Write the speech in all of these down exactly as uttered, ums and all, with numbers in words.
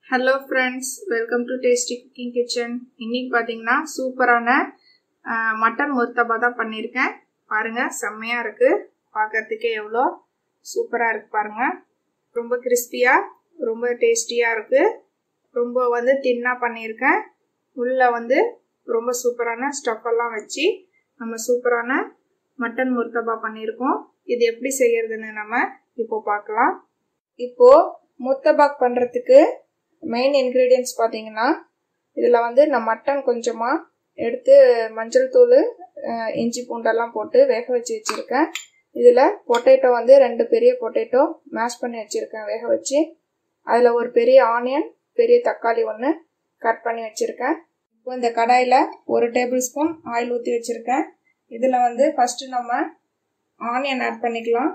Hello friends, welcome to Tasty Cooking Kitchen. இன்னைக்கு பாத்தீங்கன்னா சூப்பரான மட்டன் முர்த்தபா தான் பண்ணிருக்கேன். பாருங்க செமையா இருக்கு. பார்க்கிறதுக்கே எவ்வளோ சூப்பரா இருக்கு பாருங்க. ரொம்ப கிறிஸ்பியா, ரொம்ப டேஸ்டியா இருக்கு. ரொம்ப வந்து தின்னா பண்ணிருக்கேன். உள்ள வந்து ரொம்ப சூப்பரான ஸ்டஃப் எல்லாம் வச்சு நம்ம சூப்பரான மட்டன் முர்த்தபா பண்ணிருக்கோம். இது எப்படி செய்யறதுன்னு நம்ம இப்போ பார்க்கலாம். இப்போ முர்த்தபாக் பண்றதுக்கு மெயின் இன்கிரீடியன்ட்ஸ் பார்த்தீங்கன்னா இதில் வந்து நான் மட்டன் கொஞ்சமாக எடுத்து மஞ்சள் தூள் இஞ்சி பூண்டெல்லாம் போட்டு வேக வச்சு வச்சுருக்கேன். இதில் பொட்டேட்டோ வந்து ரெண்டு பெரிய பொட்டேட்டோ மேஷ் பண்ணி வச்சுருக்கேன் வேக வச்சு. அதில் ஒரு பெரிய ஆனியன், பெரிய தக்காளி ஒன்று கட் பண்ணி வச்சுருக்கேன். இப்போ இந்த கடாயில் ஒரு டேபிள் ஸ்பூன் ஆயில் ஊற்றி வச்சுருக்கேன். இதில் வந்து ஃபஸ்ட்டு நம்ம ஆனியன் ஆட் பண்ணிக்கலாம்.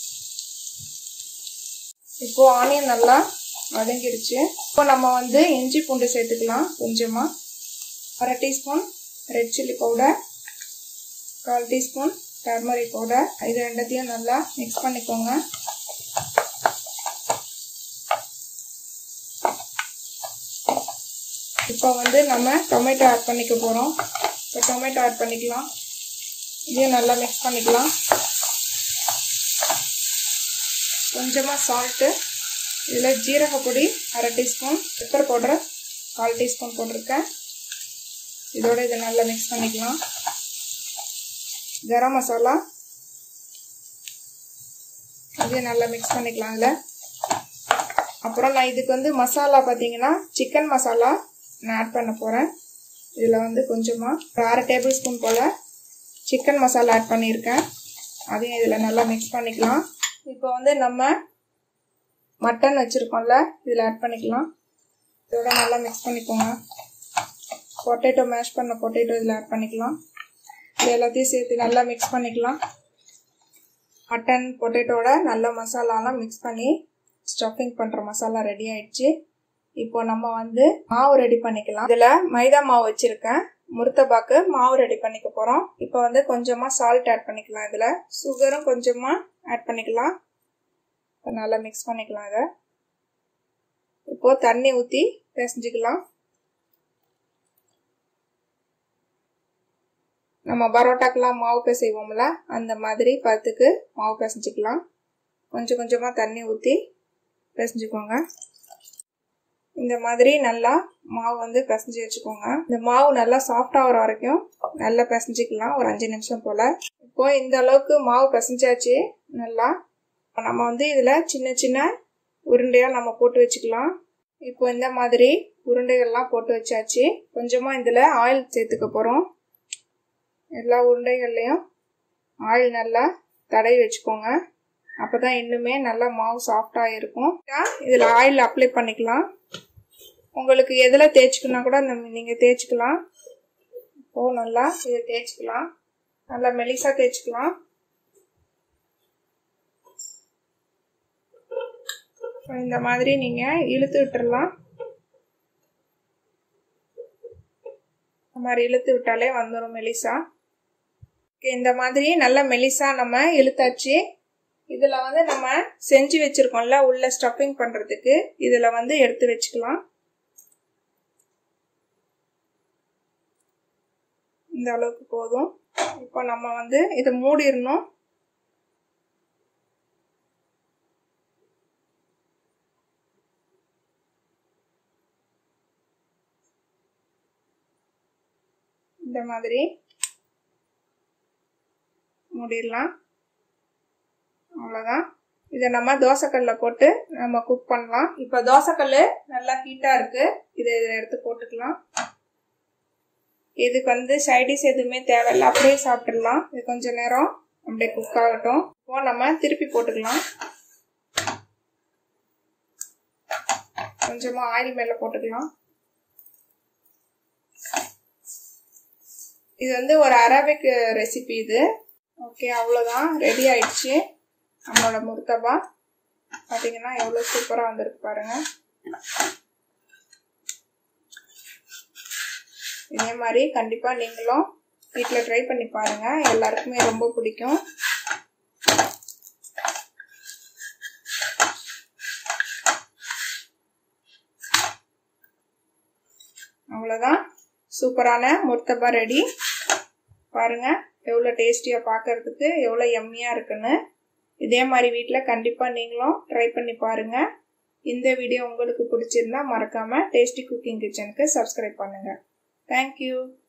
இப்போது ஆனியன் நல்லா வதங்கிடுச்சு. இப்போ நம்ம வந்து இஞ்சி பூண்டு சேர்த்துக்கலாம். கொஞ்சமா அரை டீஸ்பூன் ரெட் சில்லி பவுடர், கால் டீஸ்பூன் டர்மரிக் பவுடர். இது ரெண்டத்தையும் நல்லா மிக்ஸ் பண்ணிக்கோங்க. இப்போ வந்து நம்ம டொமேட்டோ ஆட் பண்ணிக்க போகிறோம். இப்போ டொமேட்டோ ஆட் பண்ணிக்கலாம். இதையும் நல்லா மிக்ஸ் பண்ணிக்கலாம். கொஞ்சமாக சால்ட்டு, இதில் ஜீரக பொடி அரை டீஸ்பூன், பெப்பர் பவுடர் கால் டீஸ்பூன் போட்டிருக்கேன். இதோட இதை நல்லா மிக்ஸ் பண்ணிக்கலாம். கரம் மசாலா இதையும் நல்லா மிக்ஸ் பண்ணிக்கலாம். இதில் அப்புறம் நான் இதுக்கு வந்து மசாலா பார்த்தீங்கன்னா சிக்கன் மசாலா நான் ஆட் பண்ண போகிறேன். இதில் வந்து கொஞ்சமாக அரை டேபிள் ஸ்பூன் போல் சிக்கன் மசாலா ஆட் பண்ணியிருக்கேன். அதையும் இதில் நல்லா மிக்ஸ் பண்ணிக்கலாம். இப்போ வந்து நம்ம மட்டன் வச்சுருக்கோம்ல, இதில் ஆட் பண்ணிக்கலாம். இதோட நல்லா மிக்ஸ் பண்ணிக்கோங்க. பொட்டேட்டோ மேஷ் பண்ண பொட்டேட்டோ இதில் ஆட் பண்ணிக்கலாம். இது எல்லாத்தையும் சேர்த்து நல்லா மிக்ஸ் பண்ணிக்கலாம். மட்டன் பொட்டேட்டோட நல்ல மசாலாலாம் மிக்ஸ் பண்ணி ஸ்டஃபிங் பண்ணுற மசாலா ரெடி ஆயிடுச்சு. இப்போ நம்ம வந்து மாவு ரெடி பண்ணிக்கலாம். இதில் மைதா மாவு வச்சுருக்கேன். முர்த்தபாக்கு மாவு ரெடி பண்ணிக்க போகிறோம். இப்போ வந்து கொஞ்சமாக சால்ட் ஆட் பண்ணிக்கலாம். இதில் சுகரும் கொஞ்சமாக ஆட் பண்ணிக்கலாம். நல்லா மிக்ஸ் பண்ணிக்கலாம். இதை இப்போ தண்ணி ஊற்றி பிசைஞ்சிக்கலாம். நம்ம பரோட்டாக்கெல்லாம் மாவு பிசைவோம்ல, அந்த மாதிரி பத்துக்கு மாவு பிசைஞ்சிக்கலாம். கொஞ்சம் கொஞ்சமாக தண்ணி ஊற்றி பிசைஞ்சுக்கோங்க. இந்த மாதிரி நல்லா மாவு வந்து பிசைஞ்சு வச்சுக்கோங்க. இந்த மாவு நல்லா சாஃப்டாக வர வரைக்கும் நல்லா பிசைஞ்சிக்கலாம், ஒரு அஞ்சு நிமிஷம் போல். இப்போ இந்த அளவுக்கு மாவு பிசைஞ்சாச்சு. நல்லா நம்ம வந்து இதில் சின்ன சின்ன உருண்டையாக நம்ம போட்டு வச்சுக்கலாம். இப்போ இந்த மாதிரி உருண்டைகள்லாம் போட்டு வச்சாச்சு. கொஞ்சமாக இதில் ஆயில் சேர்த்துக்க போகிறோம். எல்லா உருண்டைகள்லையும் ஆயில் நல்லா தடவி வச்சுக்கோங்க. அப்போ தான் இன்னுமே நல்லா மாவு சாஃப்டாக இருக்கும். இதில் ஆயில் அப்ளை பண்ணிக்கலாம். உங்களுக்கு எதில் தேய்ச்சிக்கணும்னா கூட நீங்கள் தேய்ச்சிக்கலாம். இப்போது நல்லா இதை தேய்ச்சிக்கலாம். நல்லா மெலிசாக தேய்ச்சிக்கலாம். இந்த மாதிரி நீங்கள் இழுத்து விட்டுறலாம். இந்த மாதிரி இழுத்து விட்டாலே வந்துடும் மெலிசா. இந்த மாதிரி நல்லா மெலிசா நம்ம இழுத்தாச்சு. இதில் வந்து நம்ம செஞ்சு வச்சுருக்கோம்ல உள்ள ஸ்டஃபிங் பண்ணுறதுக்கு, இதில் வந்து எடுத்து வச்சுக்கலாம். இந்த அளவுக்கு போதும். இப்போ நம்ம வந்து இதை மூடிடணும். இந்த மாதிரி மூடிடலாம். அவ்வளோதான். இதை நம்ம தோசைக்கல்ல போட்டு நம்ம குக் பண்ணலாம். இப்போ தோசைக்கல் நல்லா ஹீட்டாக இருக்குது. இதை இதை எடுத்து போட்டுக்கலாம். இதுக்கு வந்து சைடிஷ் எதுவுமே தேவையில்லை, அப்படியே சாப்பிட்டுடலாம். இது கொஞ்சம் நேரம் அப்படியே குக் ஆகட்டும். இப்போ நம்ம திருப்பி போட்டுக்கலாம். கொஞ்சமாக ஆயில் மேலே போட்டுக்கலாம். இது வந்து ஒரு அரபிக் ரெசிபி இது. ஓகே, அவ்வளோதான், ரெடி ஆயிடுச்சு நம்மளோட முர்த்தபா. பார்த்தீங்கன்னா எவ்வளோ சூப்பராக வந்திருக்கு பாருங்க. இதே மாதிரி கண்டிப்பாக நீங்களும் வீட்டில் ட்ரை பண்ணி பாருங்கள். எல்லாருக்குமே ரொம்ப பிடிக்கும். அவ்வளோதான், சூப்பரான முர்த்தபா ரெடி. பாருங்கள் எவ்வளோ டேஸ்டியாக, பார்க்கறதுக்கு எவ்வளோ எம்மியாக இருக்குன்னு. இதே மாதிரி வீட்டில் கண்டிப்பாக நீங்களும் ட்ரை பண்ணி பாருங்கள். இந்த வீடியோ உங்களுக்கு பிடிச்சிருந்தா மறக்காமல் டேஸ்டி குக்கிங் கிச்சனுக்கு சப்ஸ்கிரைப் பண்ணுங்கள். தேங்க்யூ.